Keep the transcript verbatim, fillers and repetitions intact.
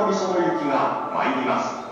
みその雪が参ります。